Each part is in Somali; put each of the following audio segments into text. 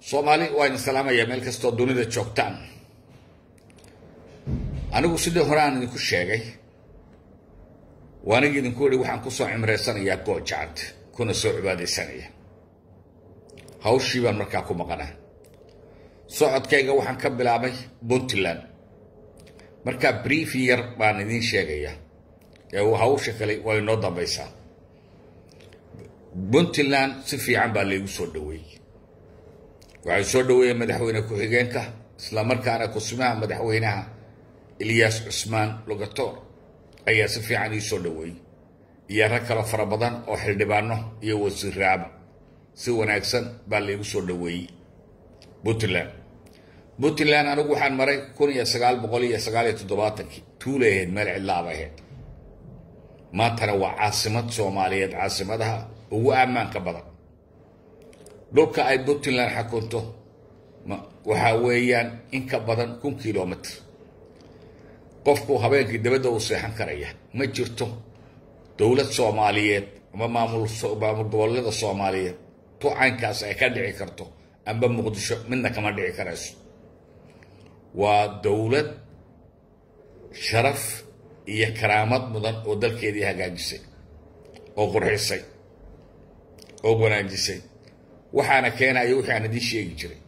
Soomaali waa in salaamaya meel kastoo dunida joogtaan. Anigu sidoo horaan idinku sheegay waana idinku wari waxaan ku soo cimreysanayaa Goojacad kuna soo cibaadeysanaya. Hawshii baan markaa ku maqanaa. Socodkayga waxaan ka bilaabay Puntland. Markaa brief yar baan idin sheegaya. Hawsha kale waa inoo dambaysaa. Puntland si fiican baa lagu soo dhaweeyay. waxay soo dhaweeyay madaxweyne ku-xigeenka isla markaana ku sumaha madaxweynaha Ilyas Cusmaan Lugator ayaa si fiican u soo dhaweeyay iyo rag kale fara badan oo xildhibaano iyo wasiirraab si wanaagsan baa lagu soo dhaweeyay Puntland anigu waxaan maray 1979 tuuleed meel cilaabaheed maantana waa caasimad Soomaaliyeed caasimadaha ugu ammaanka badan dhulka ay Puntland xakunto waxa weeyaan in ka badan 1 kiiloomitir qofku habeenkii dibadda u seexan karaya ma jirto dawlad Soomaaliyeed ama maamul goboleeda Soomaaliyeed to caynkaas ay ka dhici karto amba Muqdisho midna kama dhici karayso waa dawlad sharaf iyo karaamad mudan oo dalkeedii hagaajisay oo qurxisay oo wanaajisay waxaana keenay wixii aan idin sheegi jiray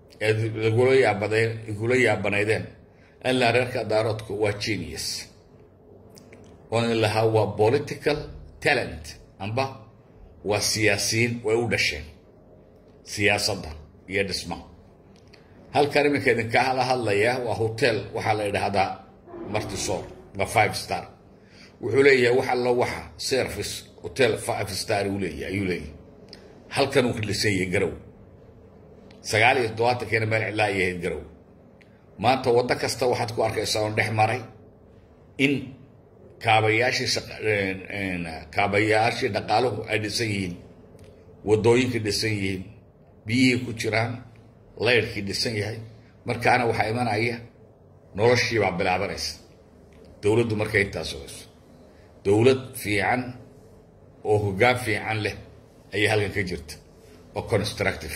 igula yaabanaydeen in la reerka daaroodku waa genius oo laha waa political talent amba waa siyaasiin way u dhasheen siyaasadda iyo dhismaha halkan iminka idinka hadlaya waa hotel waxaa la yidhaahdaa Martisoor waa 5 star wuxuu leeyahay waxa service hotel 5 star uu leeyahay halkan uu dhisan garow 9 keena meel ilaa yahay garow maanta wada kasta waxaad ku arkaysaa oo dhex maray in kaabayaashii dhaqaaluhu ay dhisan yihiin wadooyinka dhisan yihiin biyihii ku jiraan leerkii dhisan yahay markaana waxa imanaya noloshii baa bilaabanaysa dawladdu markay intaas soo dawlad fiican oo hoggaan fiican leh ay halkan ka jirta oo constructive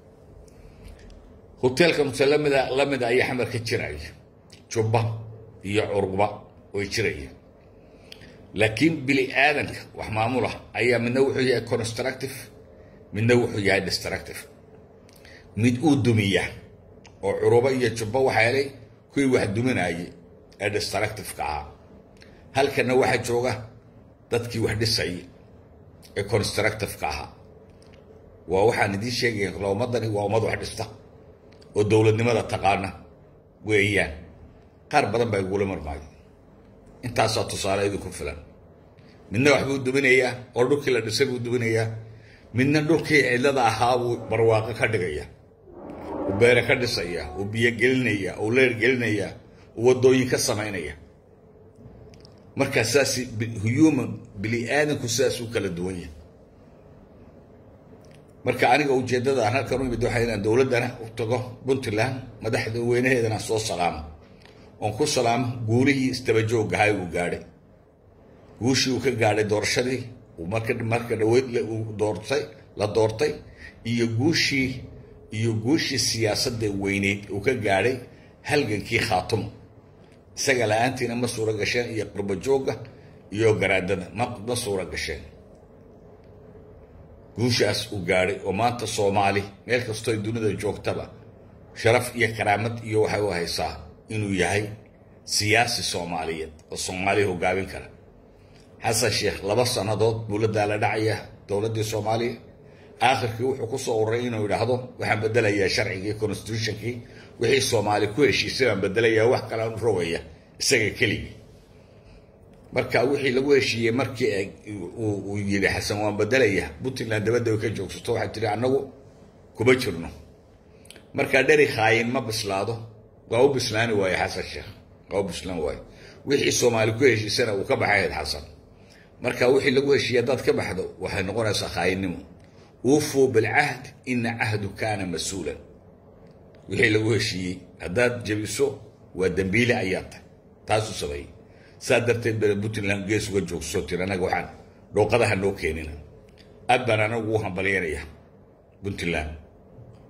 hotelka lamida ay xamar ka jiray jubba iyo urba oo jiray laakiin bili aadanka wax maamula ayaa midna wuxuu yahay constructive midna wuxuu yahay destructive mid uu dumiya oo urba iyo jubba waxa ay kuwii wax duminayay ee destructive ka ah halkana waxa jooga dadkii wax dhisay ee constructive ka ah waa waxaan idin sheegay qowmadani waa ummad wax dhista oo dawladnimada taqaana weeyaan qaar badan bay ugu marmaay intaas oo tusaale idinku filan midna wax buu duminayaa oo dhulkii la dhisay buu duminayaa midna dhulkii cilada ahaa buu barwaaqo ka dhigaya oo beer ka dhisaya oo biyo gelinaya oo leer gelinaya oo wadooyin ka sameynaya marka saasi human bili aadanku saas u kala duwan yahay marka aniga ujeedada aan halkan u imid waxa inaan dawladana u tago Puntland madaxda weynaheedana soo salaamo oo ku salaamo guurihii istabajooga hay uu gaaray guushii uu ka gaaray doorashadii uu marka dhaweyd la doortay iyo guushii siyaasadda weyneed uu ka gaaray halgankii Khaatumo isaga la'aantiina ma suura gasheen iyo qurbajooga iyo garaadada ma suura gasheen guushaas uu gaaray oo maanta Soomaali meel kastoo ay dunida joogtaba sharaf iyo karaamad iyo waxa uu haysaa inuu yahay siyaasi Soomaaliyeed oo Soomaali hogaamin kara Xasan Sheekh 2 sanadood buu la dhacaya dawladda Soomaaliya aakhirkii wuxuu ku soo ururay inuu yiraahdo waxaan bedelayaa sharciga constitutionkii wixii Soomaali ku heshiisay aan bedelayaa wax kale aan rogaya isaga kaliya marka wixii lagu heshiiyay markii uu yiri Xasan waan bedelayaa Puntland dabadda ka joogsato waxa tiri anagu kuma jirno marka dhari khaayin ma bislaado waa u bislaani waay Xasan Sheekh waa u bislaan waay wixii Soomaali ku heshiisana uu ka baxay Xasan marka wixii lagu heshiiyay dad ka baxdo waxay noqonaysaa khaayinnimo وفوا بالعهد إن عهد كان مسؤولا وحي لو هشي هداد جبسو ودنبيل أيات تاسو سوي سادرت Puntland gees uga joogso tiranaga waxaan dhooqadaha noo keenina abban anagu waxaan baleeynaya Puntland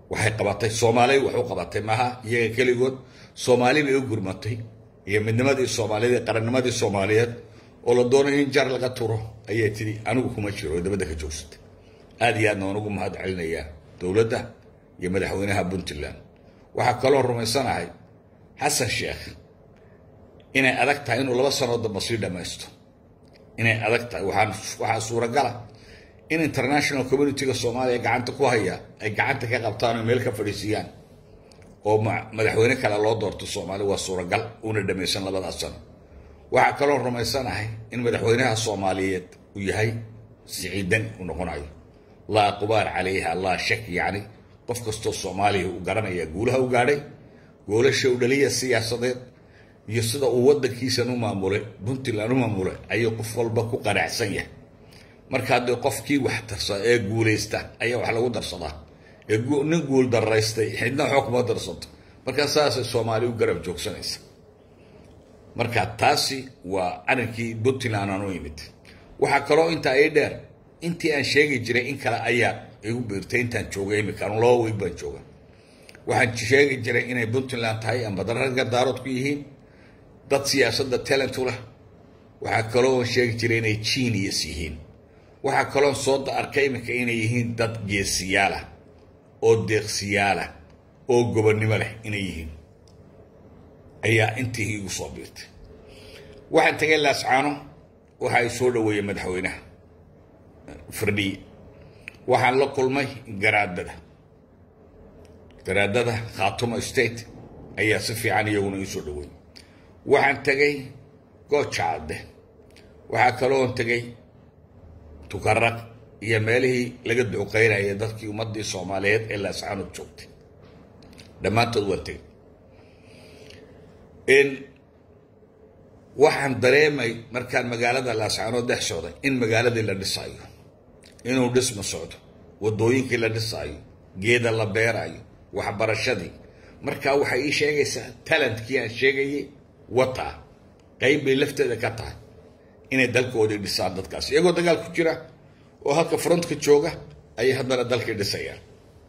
waxay qabatay Soomaaliya wuxuu qabatay maaha iyaga kaligood Soomaali bay u gurmatay iyo midnimadii Soomaaliyeed qarannimadii Soomaaliyeed oo la doonay in jar laga turo ayay tiri anigu kuma jiro dabada ka joogsatay aad iyo aad noogu mahad celinaya dawladda iyo madaxweynaha Puntland waxa kale oo rumaysanahay Xasan Sheekh inay adag tahay inuu 2 sano daba sii dhamaysto inay adag tahay waxa suuragal ah in international community-ga Soomaaliya gacanta ku haya ay gacanta ka qabtaan meel ka fadhiisiyaan oo madaxweyne kale loo doorto Soomaaliya waa suuragal una dhamaysan 2 sano waxa kale oo rumaysanahay in madaxweynaha Soomaaliyeed uu yahay siciidan u noqonayo la qubaar عليها la shak yani qof kasto Soomaaliya uu garanaya guulaha uu gaaray goolasha uu dhaliya siyaasadeed iyo sida uu wadankiisa u maamulay Puntland u maamulay ayuu qof walba ku qanacsan yahay marka hadii qofkii wax tarsa ee guuleysta ayaa wax lagu darsadaa ee nin guul daraystay xidna xukumo darsato marka saas Soomaaliya u garab joogsanaysa marka taasi waa arinkii Puntland aanu yimid waxa kale oo inta ay dheer intii aan sheegi jiray in kala ayaa igu beertay intaan joogay imika loo weyn baan jooga waxaan sheegi jiray inay Puntland tahay ama dararka daarad ku yihiin dad siyaasadda talent u leh waxa kale oo sheegi jiray inay genius yihiin waxa kale oo soo arkay imika inay yihiin dad geesiyaal ah oo deeqsiyaal ah oo gobonnimo leh inay yihiin ayaa intii igu soo beertay waxaan tagay Laascaano waxa ay soo dhaweeyay madaxweynaha Firdhi waxaan la kulmay garaadada Khaatumo State ayaa si fiican iyaguna ii soo dhaweeyay waxaan tagay Goojaade waxa kale oo tagay Tukarraq iyo meelihii laga duqeynayay dadkii ummadii Soomaaliyeed ee Laascaano joogtay dhamaantood waan tagay waxaan dareemay markaan magaalada Laascaano dhex socday in magaaladii la dhisayo inuu dhismo socdo wadooyinkii la dhisayo geeda la beerayo waxbarashadii marka waxa ii sheegaysaa talentkii aan sheegayay wata qayb bay lafteeda ka tahay inay dalkoodii dhisaan dadkaas iyagoo dagaal ku jira oo halka frontka jooga ay haddana dalka dhisayaan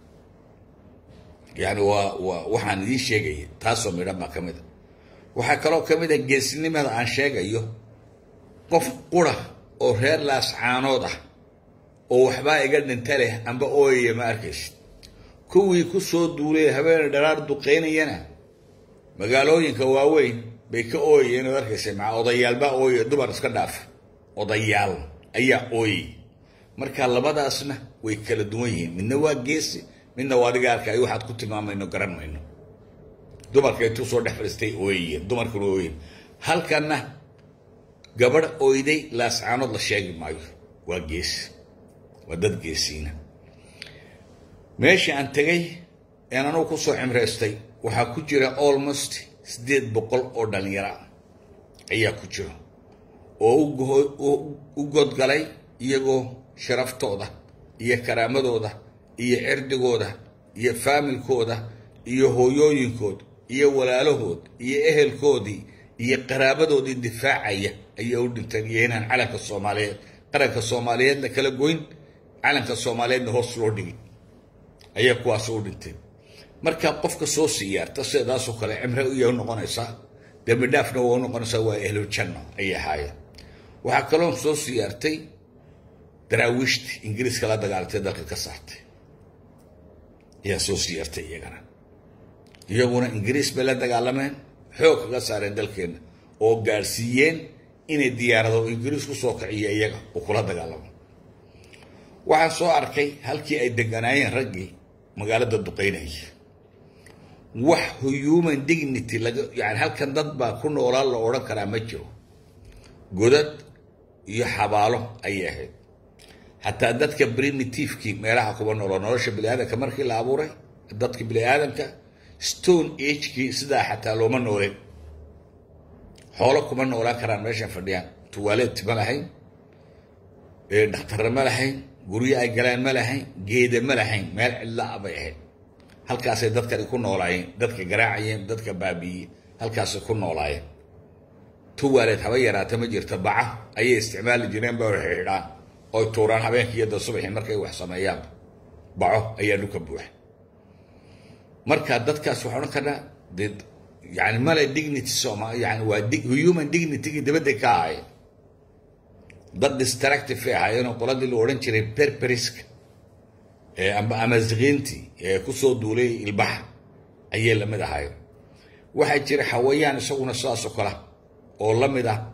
yani waxaan ii sheegay taasoo midhan baa ka mid waxa kaloo ka mid ah geesinimada aan sheegayo qof qura oo reer Laascaanood ah oo waxba iga dhintay leh amba ooyay ma arkaysid kuwii ku soo duulay habeen dharaar duqeynayana magaalooyinka waaweyn bay ka ooyeen oo arkaysid ma odayaalba ooyay dumar iska dhaaf odayaal ayaa ooyay marka labadaasna way kala duwan yihiin midna waa geesi midna waa digaarka ay waxaad ku tilmaamayno garan mayno dumarka intuu soo dhex fadhiistay ooyay dumarkuna ooyay halkana gabadh ooyday Laascaanood la sheegi maayo waa geesi wadad geesiina meeshii aan tagay aananu ku soo cimreystay waxa ku jira almost 800 oo dhalinyaro ayaa ku jira oo u godgalay iyagoo sharaftooda iyo karaamadooda iyo cirdigooda iyo familkooda iyo hooyooyinkooda iyo walaalahood iyo ehelkoodii iyo qaraabadoodii difaacaya ayaa u dhintay inaan calanka Soomaaliyeed qaranka Soomaaliyeedna kala goyn calanka Soomaaliyeedna hoos loo dhigay ayaa kuwaas u dhintay marka qofka soo siyaarta sidaas oo kale cimro iyo noqonaysa dambi dhaafna waa noqonaysa waa ehlo janno ay ahaayeen waxa kaloo soo siyaartay daraawiishta Ingiriiska la dagaalatay dalka ka saartay yaa soo siyaartay iyaguna Ingiriis bay la dagaalameen xoog ka saareen dalkeena oo gaarsiiyeen inay diyaarado Ingiriis ku soo kiciyo iyaga oo kula dagaalamo waxaan soo arkay halkii ay deganaayeen raggii magaalada duqeynay wax human dignity laga yani halkan dad baa ku noolaa la oran karaa ma jiro godad iyo xabaalo ay ahayd hatta dadka primitive-ki meelaha kuwa nolosha bini'aadamka markii la abuuray dadka bini'aadamka stone age-ki sida xataa looma nooleen xoolo kuma noolaan karaan meesha fadhiyaan tuwaaleed ma lahayn dhakhtar ma lahayn guryo ay galaan ma lahayn geeda ma lahayn meel cidla ah bay ahayd halkaas ay dadka ku noolaayeen dadka garaacayeen dadka baabiye halkaas ku noolaayeen tuwaaleed haba yaraata ma jirta baca ay isticmaali jireen baa xidhaan oo tuuraan habeenkii iyo subaxii markay wax sameeyaan baco ayaa dhulka buuxa marka dadkaas waxaan kana يعني ما له dignity سوما يعني human dignity dibadda ka ahay dad destructive ah ayana qoladii loo oran jiray perperisk ama zaqinti ku soo duulay ilbax ayay la mid ahay waxa jira xawayaan isaguna saas oo kala oo la mid ah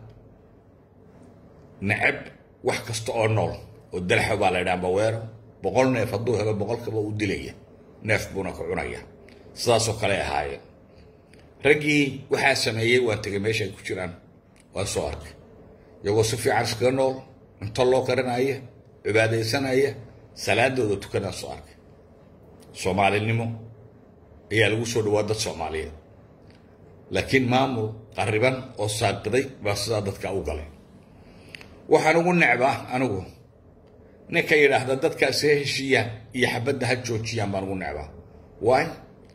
nacab wax kasta oo nool oo dalxa baa la yiraahdaa weero boqol neef haduu helo boqolkiiba u dilaya neef buna ku cunaya saas oo kale ahay ragii waxa sameeyay waa tagay meesha ku jiraan waa soo arkay iyagoo si fiican iska nool inta loo karinaya cibaadeysanaya salaadooda tukana soo arkay Soomaalinimo ayaa lagu soo dhawaad dad Soomaaliyeed laakiin maamul qariban oo saaqday baa sida dadka u galay waxaan ugu necbaa anigu ninka yiraahdo dadka heshiiya iyo xabadda ha joojiyaan baan ugu necbaa waay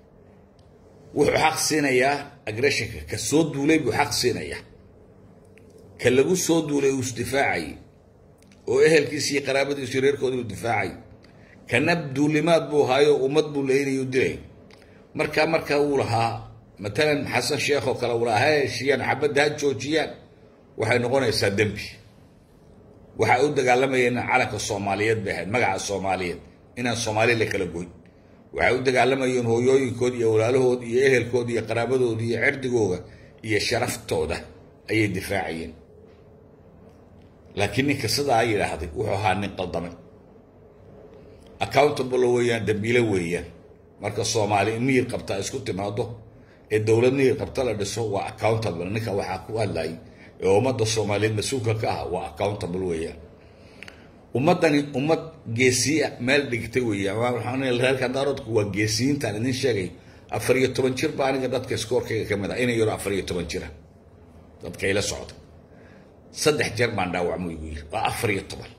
wuxuu xaq siinayaa aggressionka ka soo duulay buu xaq siinayaa ka lagu soo duulay uu isdifaacay oo ehelkiisa iyo qaraabadiisa reerkooda uu difaacay kana duulimaad buu haayo ummad buu leeyahay dilay marka uu lahaa مثلا حسن شيخ وكلا ولا هاي شيء حبدها جوجيان waxay noqonaysaa dambi waxa uu dagaalamayeen calanka Soomaaliyeed baa magaca Soomaaliyeed inaan Soomaaliya kala gooy waxa uu dagaalamayeen hooyooyinkood iyo walaalahood iyo ehelkood iyo qaraabadood iyo cirdigooda iyo sharaftooda ayay difaaciyeen laakiin ninka sida ay yiraahday wuxuu ahaa nin qaldamay accountable weeyaan dambiile weeyaan marka Soomaali miir qabta isku timaado ee dawladnii qabta la dhiso waa accountable ninka waxa ku hadlay ee ummadda Soomaaliyeed mas'uulka ka ah waa accountable weeyaan ummadani ummad geesiya meel dhigtay weeyaan waxaan leeyahay daaradku waa geesiinta idin sheegay 14 jir baa aniga dadka scorekayga kamid ah inay yaro 14 jir dadka ila socda saddex jeer baan dhaawacmay ugu yiri waa 14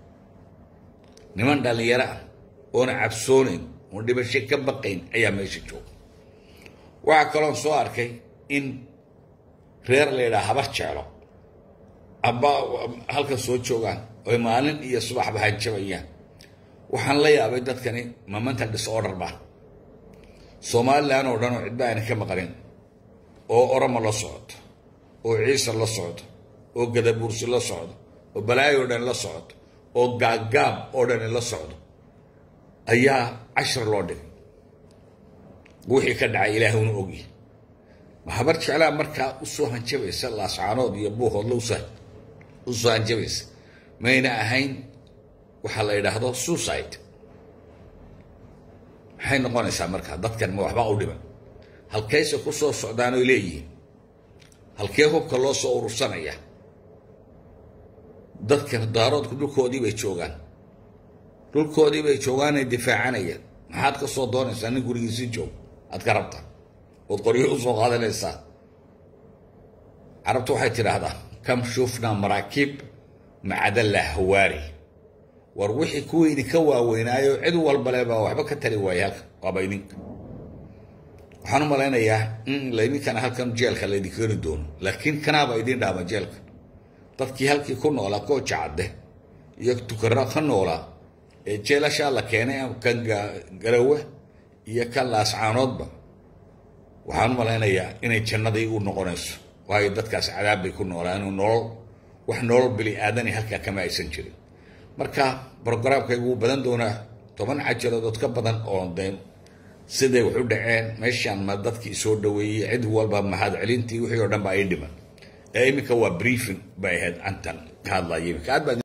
niman dhalinyaro oo cabsoonin oo dhibasho ka baqayn ayaa meesha jooga waxa kale oo soo arkay in reer leeyahay habar jeclo aba halka soo joogan oo maalin iyo subax baa jabayaan waxaan la yaabay dadkani maanta disorder baa Soomaaliland oo dhan oo cid baan ka maqalin oo Oromo la socdo oo Ciise la socdo oo Gadabuursi la socdo oo Balaayo dhan la socdo oo gaagaab oo dhan la socdo ayaa 10 loo dhigay wixii ka dhacay Ilaahay uu ogi ma habar jeclaa marka u soo hanjabaysa la saanood iyo buuxood loo soo hanjabaysa mayna ahayn waxa la yiraahdo suicide waxay noqonaysaa marka dadkan ma waxba u dhiman halkayse ku soo socdaan oo leeyihiin halkee hubka loo soo urursanaya dadkan daaroodku dhulkoodii bay joogaan ay difaacanayaan maxaad ka soo doonaysaa nin gurigiisa joog aad ka rabtaa oo qoriyo u soo qaadanaysaa carabtu waxay tiraahdaa kam shufna marakib macadalla hawaari war wixii ku weyn ka waaweynaayo cid walba leeba waxba ka tari waayay halka waaba idinka waxaan u maleynayaa in leeymikan halkan jeelka la idin keeni doono laakiin kanaaba idin dhaama jeelka dadkii halkii ku noolaa koo jacde iyo tukara ka noolaa ee jeelasha la keenay kan garawe iyo kan laascaanoodba waxaan u maleynayaa inay jannadii u noqonayso waayo dadkaas cadaab bay ku noolaan nolol wax nolol bili aadani halka kama aysan jirin marka programkaygu badan doona 10 cajaladood ka badan oo deen sidee wuxuu dhaceen meeshan ma dadkii soo dhaweeyay cid walba mahad celintii wixii oo dhan ba ay dhiman ee imika waa briefing bay ahayd antan ka hadlayay